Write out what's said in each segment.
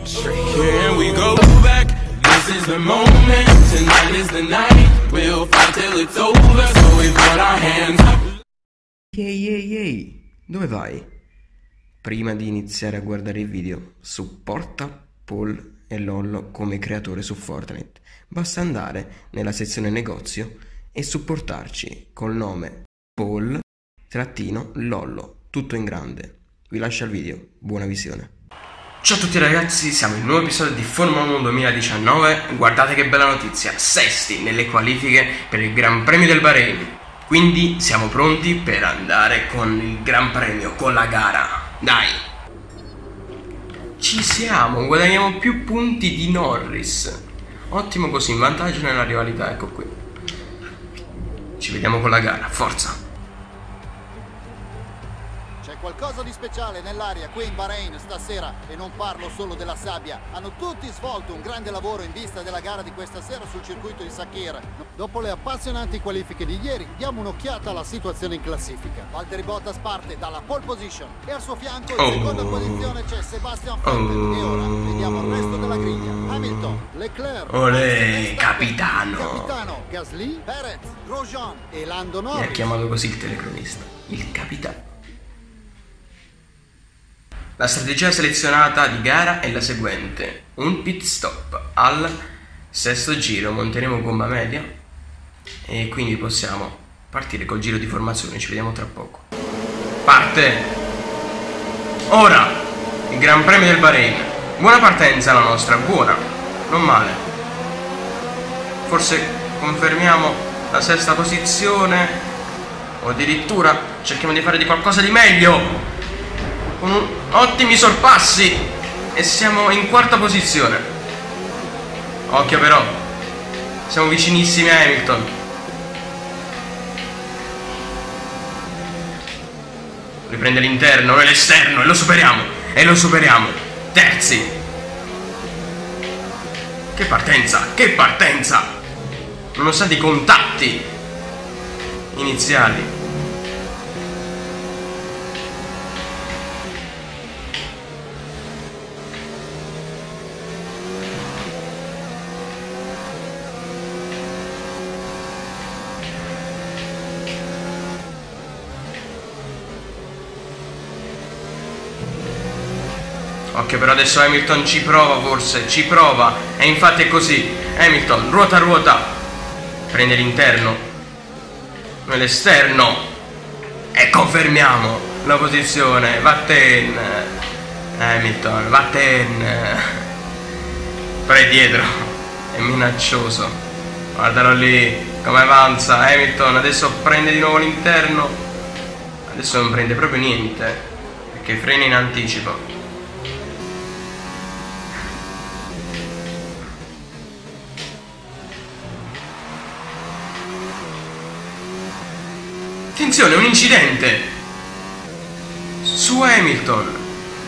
Here we go back. This is the moment. Tonight is the night. We'll fight till it's over. So we put our hands up. Ehi, dove vai? Prima di iniziare a guardare il video, supporta Paul e Lollo come creatore su Fortnite. Basta andare nella sezione negozio e supportarci col nome Paul-Lollo, tutto in grande. Vi lascio il video, buona visione. Ciao a tutti ragazzi, siamo in un nuovo episodio di Formula 1 2019. Guardate che bella notizia, sesti nelle qualifiche per il Gran Premio del Bahrain. Quindi siamo pronti per andare con il Gran Premio, con la gara. Dai! Ci siamo, guadagniamo più punti di Norris. Ottimo così, in vantaggio nella rivalità, ecco qui. Ci vediamo con la gara, forza! C'è qualcosa di speciale nell'aria qui in Bahrain stasera e non parlo solo della sabbia. Hanno tutti svolto un grande lavoro in vista della gara di questa sera sul circuito di Sakhir. Dopo le appassionanti qualifiche di ieri, diamo un'occhiata alla situazione in classifica. Valtteri Bottas parte dalla pole position e al suo fianco in seconda posizione c'è Sebastian Vettel. E ora vediamo il resto della griglia. Hamilton, Leclerc, Olè, capitano! Gasly, Perez, Grosjean e Lando Mi ha Norris. chiamato così il telecronista, il capitano. La strategia selezionata di gara è la seguente: un pit stop al sesto giro, monteremo gomma media e quindi possiamo partire col giro di formazione, ci vediamo tra poco. Parte! Ora il Gran Premio del Bahrain. Buona partenza la nostra, buona, non male. Forse confermiamo la sesta posizione o addirittura cerchiamo di fare di qualcosa di meglio con ottimi sorpassi e siamo in quarta posizione. Occhio però, siamo vicinissimi a Hamilton. Riprende l'interno, noi l'esterno e lo superiamo, terzi. Che partenza, nonostante i contatti iniziali. Occhio però adesso Hamilton ci prova forse, e infatti è così. Hamilton, ruota, prende l'interno, noi l'esterno e confermiamo la posizione. Vatten, Hamilton, vatten. Però è dietro, è minaccioso, guardalo lì come avanza. Hamilton adesso prende di nuovo l'interno, adesso non prende proprio niente perché frena in anticipo. Attenzione, un incidente su Hamilton.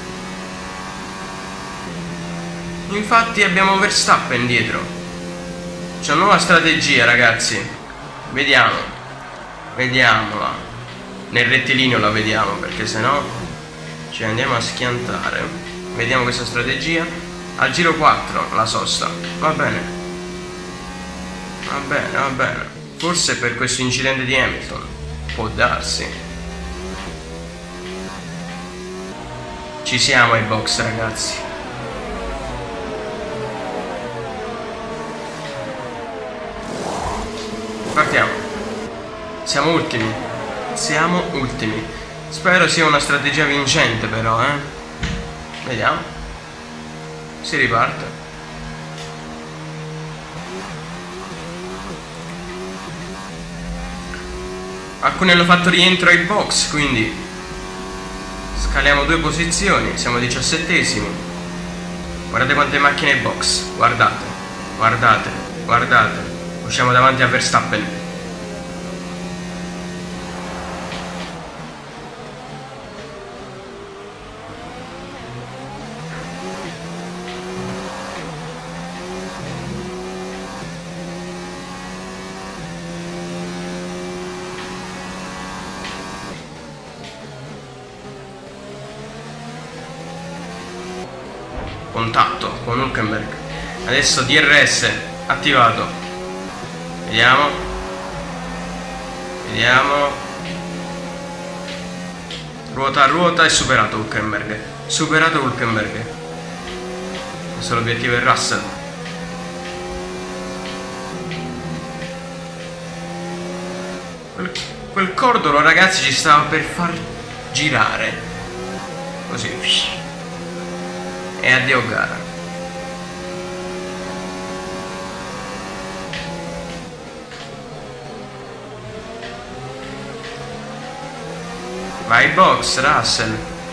Infatti abbiamo Verstappen dietro. C'è una nuova strategia ragazzi. Vediamola. Nel rettilineo la vediamo perché sennò ci andiamo a schiantare. Vediamo questa strategia. Al giro 4 la sosta. Va bene. Forse per questo incidente di Hamilton. Può darsi. Ci siamo ai box ragazzi. Partiamo. Siamo ultimi. Spero sia una strategia vincente però, Vediamo. Si riparte. Alcuni hanno fatto rientro ai box, quindi scaliamo 2 posizioni, siamo 17esimi. Guardate quante macchine ai box, guardate. Usciamo davanti a Verstappen. contatto con Hülkenberg. Adesso DRS attivato. Vediamo. Ruota a ruota e superato Hülkenberg. Adesso l'obiettivo è Russell. Quel cordolo, ragazzi, ci stava per far girare. Così. E addio gara. Vai box, Russell.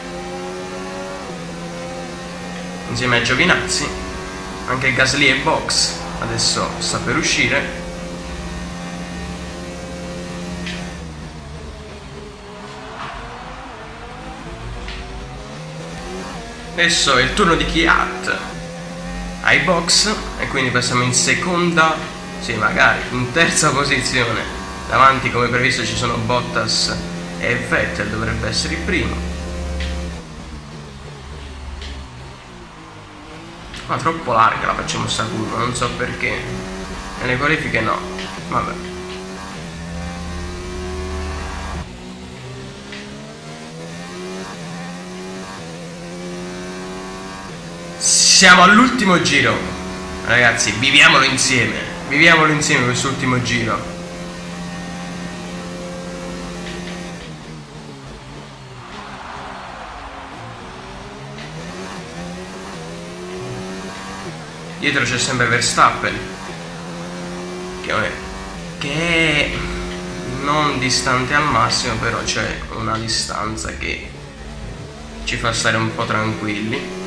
Insieme ai Giovinazzi. Anche Gasly e box. Adesso sta per uscire. Adesso è il turno di Kvyat ai box e quindi passiamo in seconda, sì magari in terza posizione. Davanti come previsto ci sono Bottas e Vettel, dovrebbe essere il primo. Ma troppo larga la facciamo sta curva, non so perché. Nelle qualifiche no, vabbè. Siamo all'ultimo giro, ragazzi, viviamolo insieme quest'ultimo giro. Dietro c'è sempre Verstappen, che è non distante al massimo, però c'è una distanza che ci fa stare un po' tranquilli.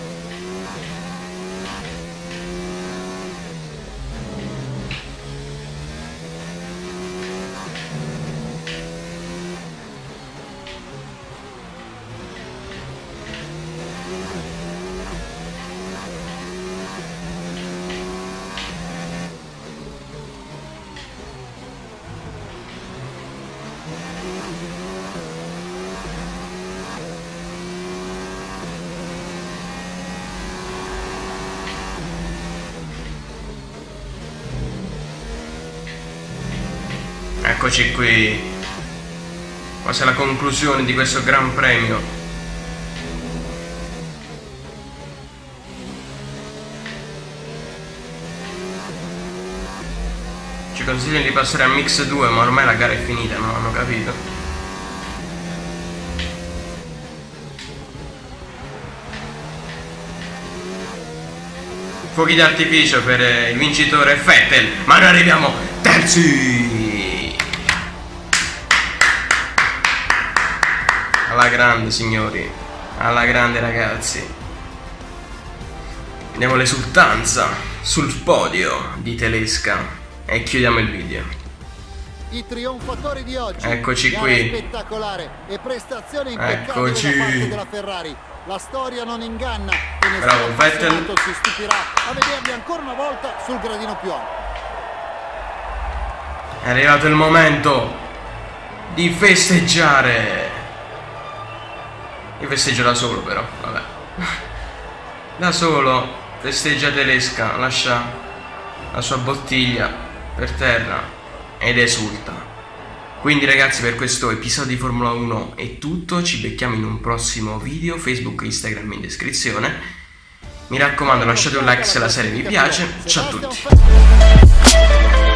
Eccoci qui, quasi alla conclusione di questo Gran Premio. Ci consigliano di passare a Mix 2, ma ormai la gara è finita, non hanno capito. Fuochi d'artificio per il vincitore Vettel, ma noi arriviamo terzi! Alla grande, signori, alla grande, ragazzi. Andiamo all'esultanza sul podio di Telesca e chiudiamo il video. I trionfatori di oggi. Eccoci qui. Spettacolare e prestazione impeccabile da parte della Ferrari. La storia non inganna e nessuno appassionato si stupirà a vederli ancora una volta sul gradino più alto. È arrivato il momento di festeggiare. Io festeggio da solo, però, vabbè. Da solo festeggia Telesca, lascia la sua bottiglia per terra ed esulta. Quindi ragazzi, per questo episodio di Formula 1 è tutto. Ci becchiamo in un prossimo video. Facebook e Instagram in descrizione. Mi raccomando, lasciate un like se la serie vi piace. Ciao a tutti.